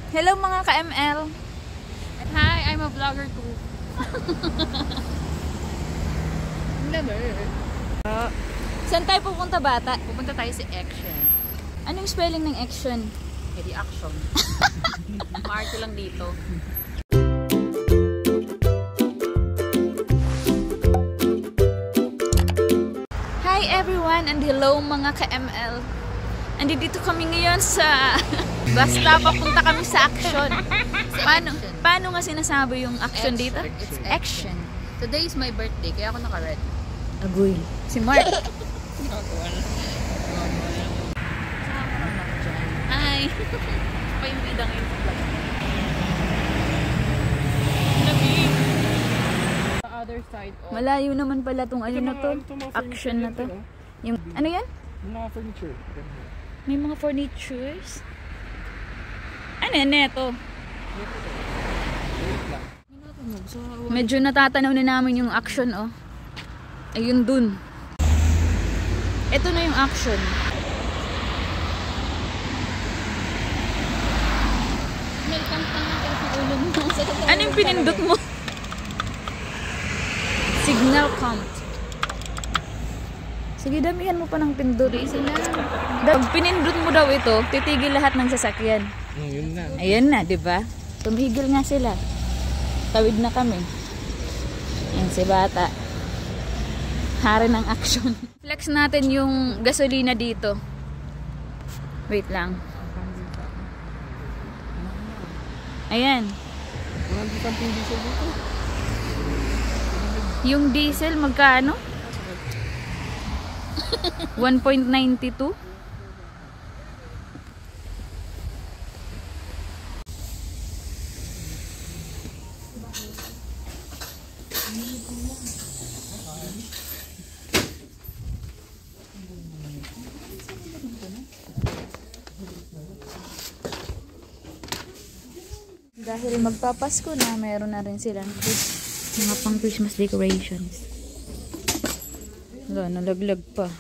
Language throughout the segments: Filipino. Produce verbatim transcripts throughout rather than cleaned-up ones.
Hello mga ka-M L. Hi, I'm a vlogger too. Never. Uh, Saan tayo pupunta, bata? Pupunta tayo sa Action. Anong spelling ng Action? Eh di Action. Marto lang dito. Hi everyone and hello mga ka-M L. Andito kami ngayon sa basta papunta kami sa Action. Paano, paano nga sinasabi yung Action dito? It's Action. Today is my birthday, kaya ako naka-red. Agoy. Si Mark. Hi! Pa-imbida ngayon sa vlog. The other side of... Malayo naman pala tong ano na to. Action na to. Yung, ano yan? Mga furniture. May mga furnitures. Ano yan neto? Medyo natatanaw na namin yung Action, oh. Ayun dun. Ito na yung Action. Ano yung pinindot mo? Signal count. Sige, damihan mo pa ng pindot. Pag pinindot mo daw ito, titigil lahat ng sasakyan. Mm, yun na. Ayun na, di ba? Tumigil nga sila. Tawid na kami. Yan si bata. Hari ng Action. Flex natin yung gasolina dito. Wait lang. Ayan. Yung diesel magkano? one point nine two. Dahil magpapasko na, meron na rin silang mga pang Christmas decorations. Wala, nalaglag pa.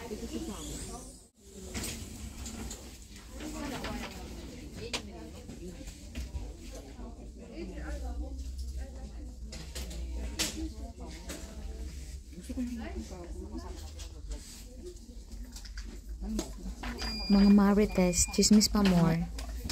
Mga marites, chismis pa more.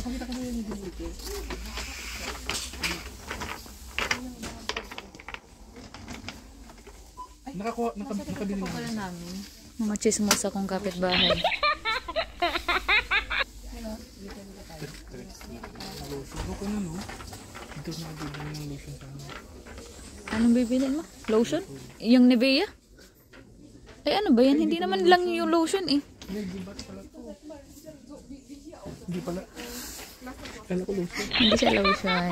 Nakakuha, naka, nakabili na. Mga chismos akong kapitbahay. Okay na, no? Ito na bibili ng lotion sa amin. Anong bibilin mo? Lotion? Yung Nivea? Ay ano ba yan? Hindi naman lang yung lotion eh. Hindi pala. Kala ko lotion. Hindi siya lotion.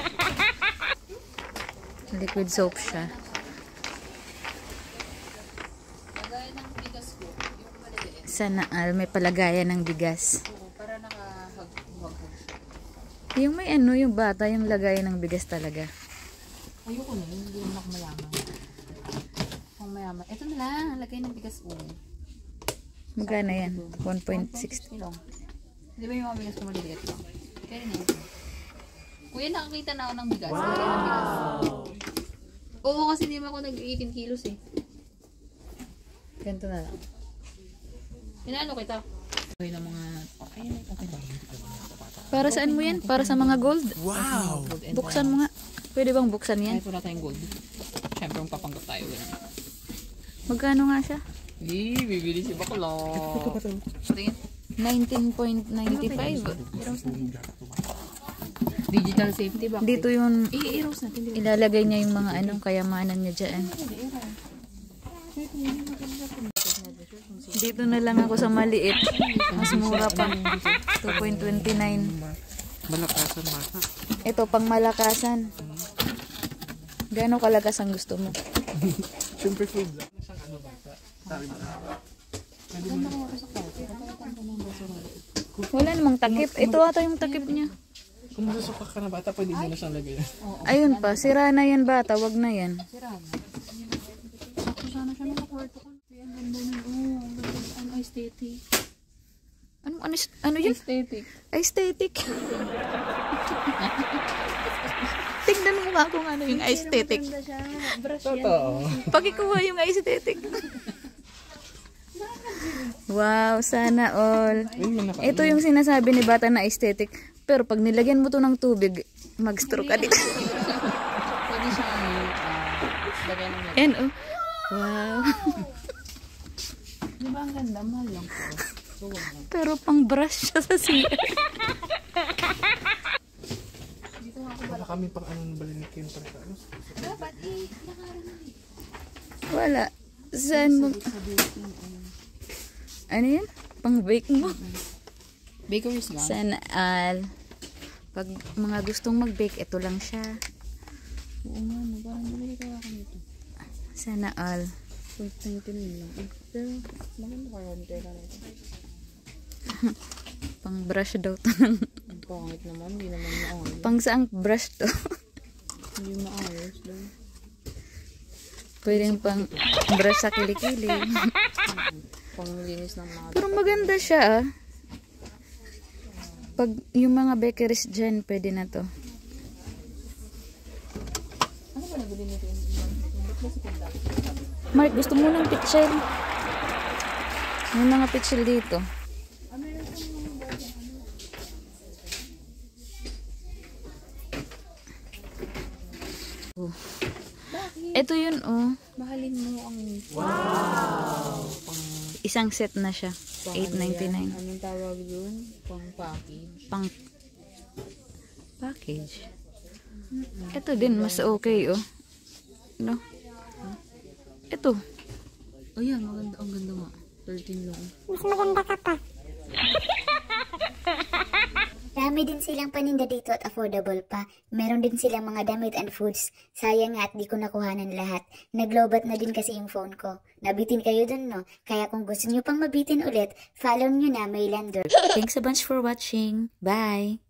Liquid soap siya. Sana al may palagayan ng bigas. Para nakahag-hag. Yung may ano, yung bata, yung lagayan ng bigas talaga. Ayoko na, hindi naman ako mayaman. Kung mayaman. Ito na lang, lagay ng bigas ko. Magkano yan? one point six. Di ba yung mga bigas ko maliliit lang? Kaya na yun. Kuya, nakakita na ako ng bigas. Wow! Lagay ng bigas. Oo, kasi hindi mo ako nag-eighteen kilos eh. Ganito na lang. Inaano kita? Okay na mga... Okay, okay ba? Para saan mo yan? Para sa mga gold? Wow! Buksan mo nga. Pwede bang buksan yan? Kahit wala tayong gold. Siyempre, papanggap tayo. Magkano nga siya? Eh, bibili si Bakla. Tingin. nineteen point nine five. Digital safety ba? Dito yung I-erase natin. ilalagay niya yung mga anong kayamanan niya dyan. Dito na lang ako sa maliit. Mas mura pa. two point two nine. Malakasan bata. Ito pang malakasan. Gano'ng kalakas ang gusto mo? Siyempre food lang. Isang ano bata. Sabi mo na. Wala namang takip. Ito ata yung takip niya. Kung masusuka ka na bata, pwede mo na siyang lagay. Ayun pa. Sira na yan bata. Wag na yan. Sira na. Sakto sana siya ng kwarto ko. Ang ganda na. Oh, ang ganda. Ang aesthetic. Ano, ano, ano yun? Aesthetic. Aesthetic. Tingnan mo nga kung ano yung aesthetic. Totoo. Pakikuha yung aesthetic. Wow, sana all. Ayun, may naka- Ito yung sinasabi ni Bata na aesthetic. Pero pag nilagyan mo to ng tubig, mag-stroke ka dito. Pwede siyang ano, ah, lagay ng Yan oh. Wow. Di ba ang ganda? Mahal lang po. So, wag na. Pero pang brush siya sa C R. Wala kami pang ano balinik yun para sa ano. Dapat eh, nakaroon. Wala. Saan mo? Ano yan? Pang bake mo? Bakeries lang. Sana all. Pag mga gustong mag-bake, ito lang siya. Oo nga, no, parang bumili kaya ako nito. Sana all. ninety-nine lang. Eh, pero, maganda kaya ang tela nito. Pang brush daw to ng... Ang pangit naman, hindi naman maayos. Pang saang brush to? Hindi maayos lang. Pwedeng pang brush sa kilikili. Panglinis ng mga... Pero maganda siya ah. Pag yung mga bakeries dyan, pwede na to. Ano ba nabili nito? Ba't ba si Kunda? Mark, gusto mo ng pitchel? May mga pitchel dito. Oh. Ito yun oh. Mahalin mo ang... Isang set na siya. eight ninety-nine. Anong tawag dun? Pang package. Pang package. Ito din, mas okay oh. No? Ito. Oh yan, maganda. Ang ganda nga. thirteen lang. Mas maganda ka pa. Dami din silang paninda dito at affordable pa. Meron din silang mga damit and foods. Sayang nga at di ko nakuhanan lahat. Naglobat na din kasi yung phone ko. Nabitin kayo dun, no? Kaya kung gusto nyo pang mabitin ulit, follow nyo na Maylander. Thanks a bunch for watching. Bye!